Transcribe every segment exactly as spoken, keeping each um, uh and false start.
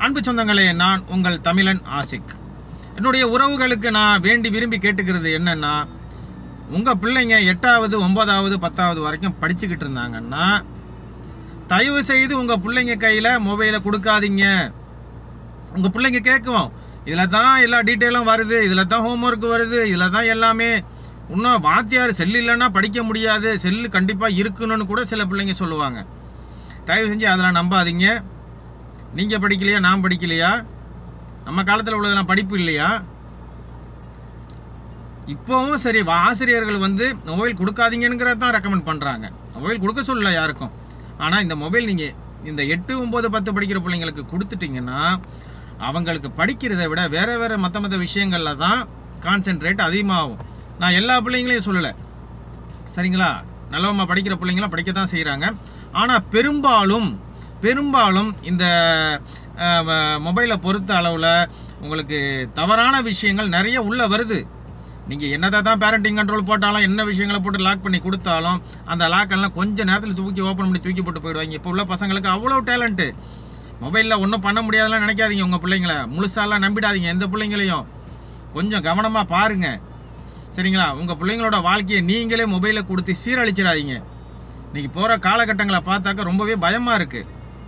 அன்பு சொந்தங்களே, நான் உங்கள் தமிழன் ஆசிக். என்னுடைய உறவுகளுக்கு நான் வேண்டி விரும்பி கேட்டுக்கிறது என்னன்னா, உங்கள் பிள்ளைங்க எட்டாவது ஒன்பதாவது பத்தாவது வரைக்கும் படிச்சுக்கிட்டு இருந்தாங்கன்னா தயவு செய்து உங்கள் பிள்ளைங்க கையில் மொபைலை கொடுக்காதீங்க. உங்கள் பிள்ளைங்க கேட்கும், இதில் தான் எல்லா டீட்டெயிலும் வருது, இதில் தான் ஹோம்ஒர்க் வருது, இதில் தான் எல்லாமே. இன்னும் வாத்தியார் செல்லு இல்லைன்னா படிக்க முடியாது, செல்லு கண்டிப்பாக இருக்கணும்னு கூட சில பிள்ளைங்க சொல்லுவாங்க. தயவு செஞ்சு அதெல்லாம் நம்பாதீங்க. நீங்கள் படிக்கலையா, நான் படிக்கலையா, நம்ம காலத்தில் உள்ளதெல்லாம் படிப்பு இல்லையா? இப்போவும் சரி, ஆசிரியர்கள் வந்து மொபைல் கொடுக்காதீங்கிறத தான் ரெக்கமெண்ட் பண்ணுறாங்க. மொபைல் கொடுக்க சொல்லல யாருக்கும். ஆனால் இந்த மொபைல் நீங்கள் இந்த எட்டு ஒம்பது பத்து படிக்கிற பிள்ளைங்களுக்கு கொடுத்துட்டிங்கன்னா அவங்களுக்கு படிக்கிறத விட வேறு வேறு மற்ற மற்ற விஷயங்களில் தான் கான்சென்ட்ரேட் அதிகமாகும். நான் எல்லா பிள்ளைங்களையும் சொல்லலை, சரிங்களா? நல்லவமாக படிக்கிற பிள்ளைங்களாம் படிக்க தான் செய்கிறாங்க. ஆனால் பெரும்பாலும் பெரும்பாலும் இந்த மொபைலை பொறுத்த அளவில் உங்களுக்கு தவறான விஷயங்கள் நிறைய உள்ளே வருது. நீங்கள் என்னதை தான் பேரண்டிங் கண்ட்ரோல் போட்டாலும், என்ன விஷயங்களை போட்டு லாக் பண்ணி கொடுத்தாலும், அந்த லாக்கெல்லாம் கொஞ்சம் நேரத்தில் தூக்கி ஓப்பன் பண்ணி தூக்கி போட்டு போயிடுவாங்க. இப்போ உள்ள பசங்களுக்கு அவ்வளோ டேலண்ட்டு. மொபைலில் ஒன்றும் பண்ண முடியாதெல்லாம் நினைக்காதீங்க. உங்கள் பிள்ளைங்கள முழுசாலாம் நம்பிடாதீங்க. எந்த பிள்ளைங்களையும் கொஞ்சம் கவனமாக பாருங்கள், சரிங்களா? உங்கள் பிள்ளைங்களோட வாழ்க்கையை நீங்களே மொபைலை கொடுத்து சீரழிச்சிடாதீங்க. இன்றைக்கி போகிற காலகட்டங்களை பார்த்தாக்க ரொம்பவே பயமாக இருக்குது.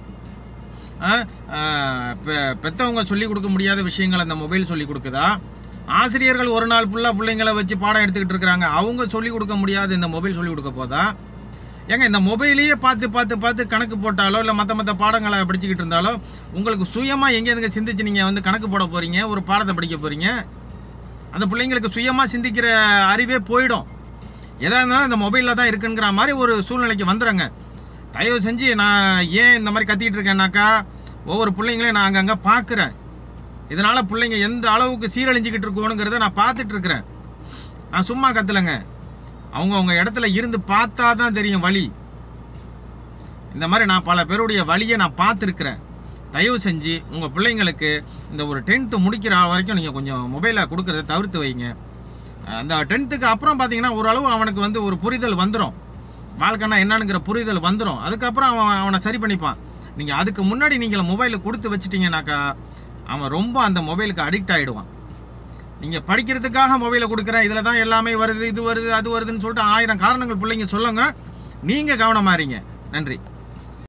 பெற்றவங்க சொல்லிக் கொடுக்க முடியாத விஷயங்கள் அந்த மொபைல் சொல்லிக் கொடுக்குதா? ஆசிரியர்கள் ஒரு நாள் ஃபுல்லாக பிள்ளைங்களை வச்சு பாடம் எடுத்துக்கிட்டு இருக்கிறாங்க, அவங்க சொல்லிக் கொடுக்க முடியாது இந்த மொபைல் சொல்லிக் கொடுக்க போதா? ஏங்க, இந்த மொபைலையே பார்த்து பார்த்து பார்த்து கணக்கு போட்டாலோ இல்லை மற்ற மற்ற பாடங்களை படிச்சுக்கிட்டு இருந்தாலோ உங்களுக்கு சுயமாக எங்கேருந்துங்க சிந்திச்சு நீங்கள் வந்து கணக்கு போட போகிறீங்க, ஒரு பாடத்தை படிக்க போகிறீங்க? அந்த பிள்ளைங்களுக்கு சுயமாக சிந்திக்கிற அறிவே போயிடும். எதாக இருந்தாலும் இந்த மொபைலில் தான் இருக்குங்கிற மாதிரி ஒரு சூழ்நிலைக்கு வந்துடுங்க. தயவு செஞ்சு நான் ஏன் இந்த மாதிரி கத்திக்கிட்டு இருக்கேன்னாக்கா, ஒவ்வொரு பிள்ளைங்களையும் நான் அங்கங்கே பார்க்குறேன். இதனால் பிள்ளைங்க எந்த அளவுக்கு சீரழிஞ்சிக்கிட்டு இருக்கணுங்கிறத நான் பார்த்துட்ருக்குறேன். நான் சும்மா கத்தலைங்க, அவங்க அவங்க இடத்துல இருந்து பார்த்தா தான் தெரியும் வலி. இந்த மாதிரி நான் பல பேருடைய வலியை நான் பார்த்துருக்குறேன். தயவு செஞ்சு உங்கள் பிள்ளைங்களுக்கு இந்த ஒரு டென்த்து முடிக்கிற வரைக்கும் நீங்கள் கொஞ்சம் மொபைலை கொடுக்குறத தவிர்த்து வைங்க. அந்த டென்த்துக்கு அப்புறம் பார்த்தீங்கன்னா ஓரளவு அவனுக்கு வந்து ஒரு புரிதல் வந்துடும், வாழ்க்கைன்னா என்னன்னுங்கிற புரிதல் வந்துடும். அதுக்கப்புறம் அவன் அவனை சரி பண்ணிப்பான். நீங்கள் அதுக்கு முன்னாடி நீங்கள் மொபைலை கொடுத்து வச்சிட்டிங்கனாக்கா அவன் ரொம்ப அந்த மொபைலுக்கு அடிக்ட் ஆகிடுவான். நீங்கள் படிக்கிறதுக்காக மொபைலை கொடுக்குறேன், இதில் தான் எல்லாமே வருது, இது வருது, அது வருதுன்னு சொல்லிட்டு ஆயிரம் காரணங்கள் பிள்ளைங்க சொல்லுங்க. நீங்கள் கவனமாக இருங்க. நன்றி.